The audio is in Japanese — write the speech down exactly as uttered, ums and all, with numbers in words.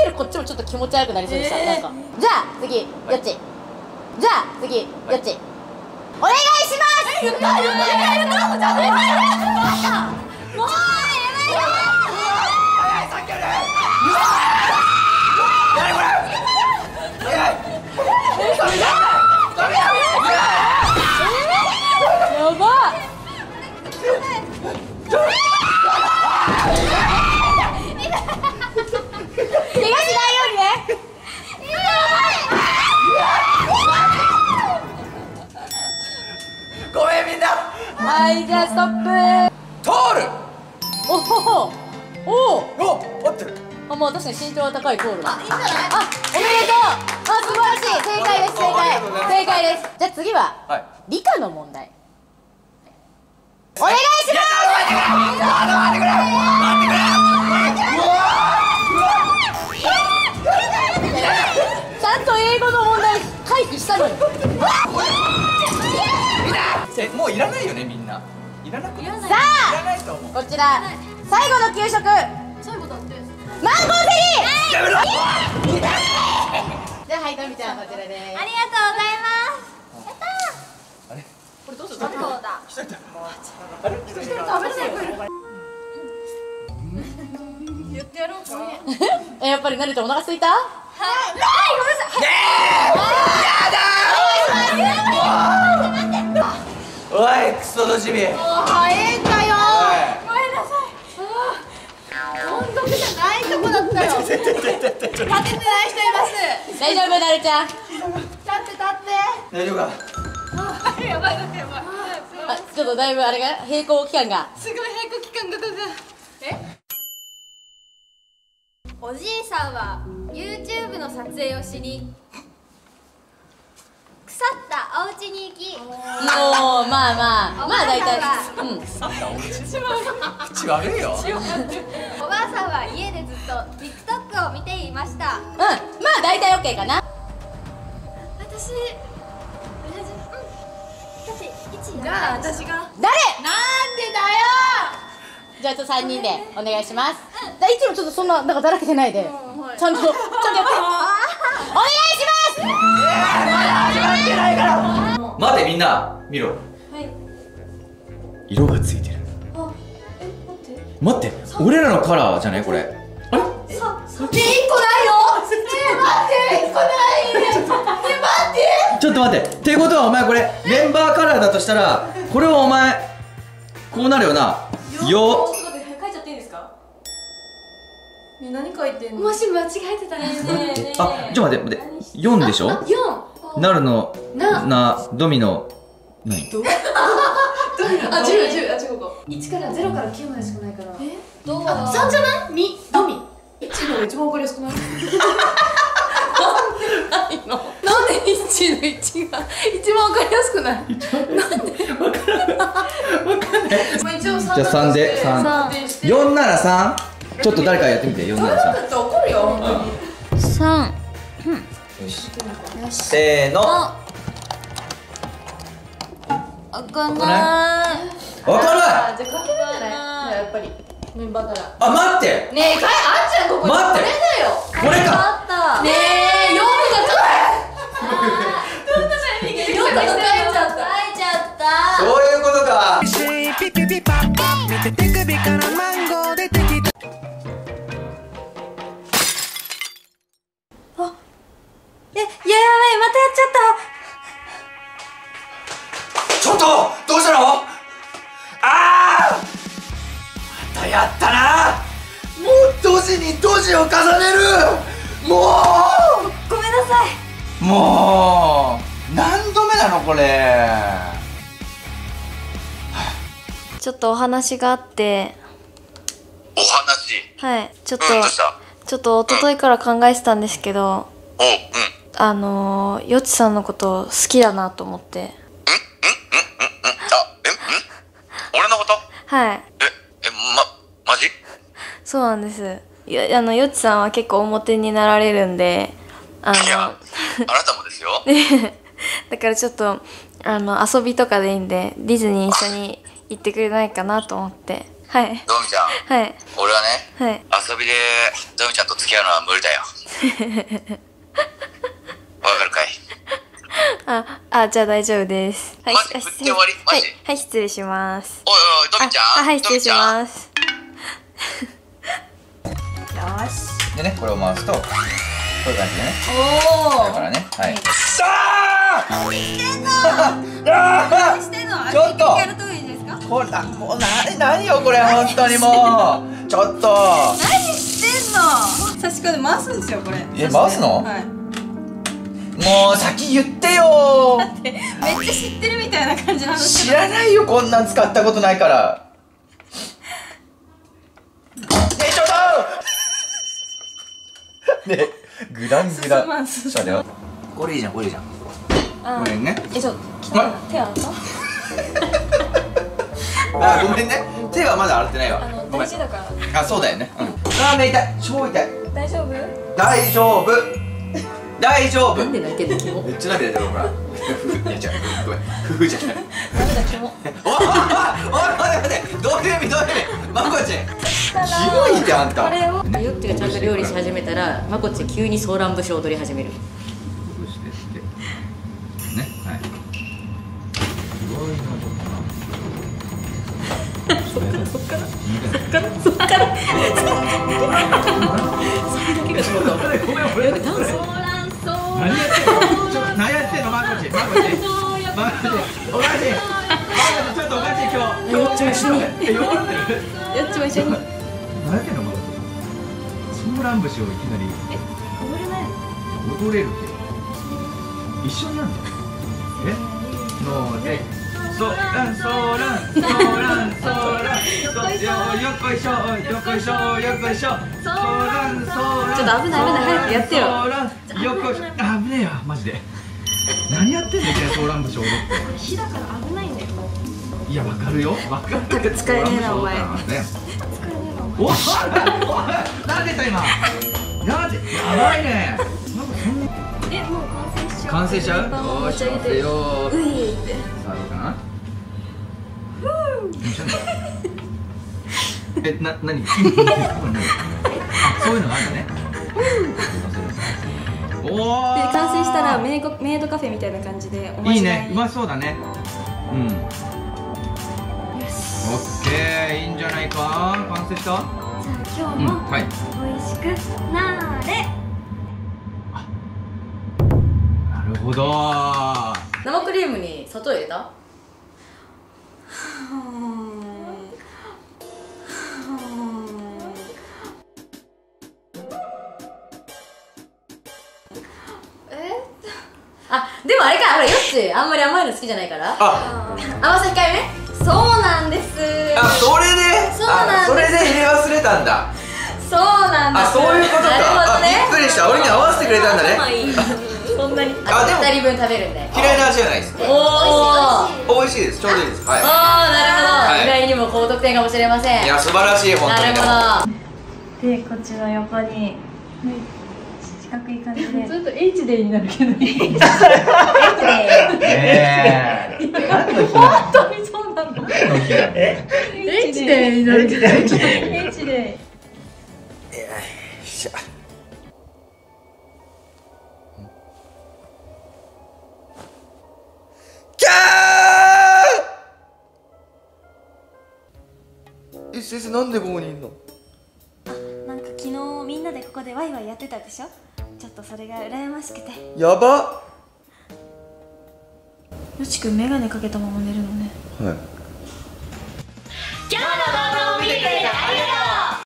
てるこっちもちょっと気持ち悪くなりそうでした、なんか。じゃあ次よっち、じゃあ次よっちお願いします。言った言った言った言ったもうやばいよ。 早い、さっきより何これ。早い。 やばっ。怪我しないようにね。 ごめんみんな。 はい、じゃあストップ。 通る。 おおおお。 お、合ってる。 あ、もう確かに身長は高い通るわ。 いいんじゃない？ あ、おめでとう。あ、素晴らしい。正解です。正解。正解です。じゃあ次ははい。 理科の問題。お願いします。 待ってくれ。待ってくれ。 ちゃんと英語の問題回避したのに。 え、もういらないよね、みんな。いらなくない。 さいらないと思う。 あ、こちら最後の給食。 最後だって。 マンゴーゼリー。 やめろ。 じゃあはい、とみちゃんこちらです。 ありがとうございます。やったー。 あれ。 これどうする？ そうだ。 一人だ。 食べれない。言ってやろうか。 え、やっぱり慣れてお腹空いた？ はい。はい、ごめんなさい。 ねえ。やだー。おい、クソドジミ。 もう早いんだよ。 ごめんなさい。音読じゃないとこだったよ。立ててない人います。 大丈夫、なるちゃん。 立って立って。 大丈夫か。 やばいだってやばい。 あ、ちょっとだいぶあれが並行期間が。 すごい並行期間がだだ。え？おじいさんは YouTube の撮影をしに腐ったお家に行き、 もうまあまあまあ大体うん。 口悪いよ。 おばあさんは家でずっと TikTok を見ていました。 うん、まあ大体 OK かな。 私、うん、だって一位じゃあ私が。 誰？ なんでだよ。 じゃあちょっと三人でお願いします。じゃあいつもちょっとそんななんかだらけてないで、ちゃんとちゃんとやって。お願いします。 待て、みんな見ろ。 はい。 色がついてる。 あ、え、待って。 待って、俺らのカラーじゃないこれ。あれ？ さ、さ、 え、一個ないの？え、待って、一個ない。え、待って。 ちょっと待って。ってことはお前これメンバーカラーだとしたら、これはお前こうなるよな。よ。 ちょっと待って、書いちゃっていいんですか？ね、何書いてんの？ もし間違えてたらね。 あ、ちょっと待って待って。よんでしょ？ 四。 なるのなドミノ何？ あ、十、十、あ、十五。一からゼロから九までしかないから。 え、どう？ あ、三じゃない？み、ドミ。一のが一番わかりやすくない？なんでないの？なんで一の一が一番わかりやすくない？なんで？わからない。わかんない。まあ一応三。 じゃあ三で三。よんなら三。ちょっと誰かやってみて。よんなら三。 だって怒るよ。本当に。 三。 よし。せーの。 わかんない。 わかる。 あ、じゃあ書けるんじゃない？やっぱりメンバーから。 あ、待って。 ねえ、かい、あんちゃんここに。 待ってこれだよ。 これか。 あった。 ねえ、読むがちょっと。どんなタイミングで読んだ？書いちゃった。 書いちゃった。 そういうことか。 え、やばい、またやっちゃった。 ちょっとどうしたの？ああ、またやったな。もうドジにドジを重ねる。もうごめんなさい。 もう何度目なのこれ。 ちょっとお話があって。 お話。 はい、ちょっと、 うん、どうした？ ちょっと一昨日から考えてたんですけど、 おう、うん。 あのー、よちさんのこと好きだなと思って。 うんうんうんうんうん。あ、え、ん？俺のこと？ はい。 え、え、ま、マジ？ そうなんです。よ、あの、よちさんは結構表になられるんで、あの、 いや、あなたもですよ。 だからちょっと、あの、遊びとかでいいんで、ディズニー一緒に行ってくれないかなと思って。 はいドミちゃん、 はい俺はね、 はい遊びでドミちゃんと付き合うのは無理だよ。わかるかい？ ああじゃあ大丈夫ですはいマジあ振って終わりマジはい、はい、失礼しますおいおいドミちゃん、 あはい失礼しドミますでね、これを回すとこういう感じでね。 おだからね、はい何してんの？ ちょっとやるといいですか？ これな、もうな何よこれ本当にもうちょっと何してんの？差し込んで回すんですよこれ。 え回すのはい。 もう先言ってよめっちゃ知ってるみたいな感じなんです知けど。 らないよ、こんなん使ったことないからねえちょっとねグラングラ進まん進まんちょっと待ってよこれいいじゃん、これいいじゃんあごめんねえちょ汚いな手洗ったあごめんね、手はまだ洗ってないわあのごめん大事だからあ、そうだよね、うん、あー目痛い、超痛い大丈夫大丈夫大丈夫なんで泣いてんのキモめっちゃ涙出てるほらいや違うごめんふふじゃないダメだキモおいおいおい待って待ってどういう意味どういう意味まこちキモいってあんたこれをヨッチがちゃんと料理し始めたらまこっち急にソーラン節を踊り始める。 ね、はいすごいなそっからそっからそっからそっからそれだけが仕事。 ごめんごめんダンス。 何やってんのちょ何やってんのまこちまこちまこちおかしいまこちちょっとおかしい今日よっちも一緒にえ酔ってるよっちも一緒に。 何やってんのまこちソーラン節をいきなり踊れない踊れるって一緒にやるのえのでソーランソーランソーランソーランよっこいしょよっこいしょよっこいしょソーランソーランちょっと危ない危ない早くやってよ。 ソーランよっこいしょあ危ねえよマジで何やってんのいきなりソーラン節踊って火だから危ないんだよいやわかるよわかるけど使えねえなお前ソーラン節踊ったからね疲れねえなおいおいなんでした今なんでやばいねなんかそんなえもう完成しちゃう完成しちゃうパンをよーし持ち上げて待ってよーういってさあどうかなえ、な、なにあ、そういうのがあるんだねおーで完成したらメイドメイドカフェみたいな感じでおまいいじないね、うまそうだねうんオッケー、いいんじゃないか完成したじゃあ今うん、 日もはい美味しくなーれなるほど生クリームに砂糖入れた？あ、でもあれか、ほらよっちあんまり甘いの好きじゃないからあ、 甘さ控えめ？ そうなんですあ、それでそうなんですあ、それで入れ忘れたんだそうなんですあ、そういうことかなるほどねあ、びっくりした俺に合わせてくれたんだね頭いいそんなにあでもふたりぶん食べるんで嫌いな味じゃないですおー美味しいです、ちょうどいいですはいあー、なるほど、 はい意外にも高得点かもしれません。 いや、素晴らしい、本当になるほど。 でこっちの横に四角い感じでずっと H デーになるけど。 ねえ何の日な本当にそうなの。 の日なの H デーになるけど。H デー。 しゃキャーえ、先生なんでここにいんのなんか昨日みんなでここでワイワイやってたでしょ。ちょっとそれが羨ましくて。 やばよちくんメガネかけたまま寝るのね。 はい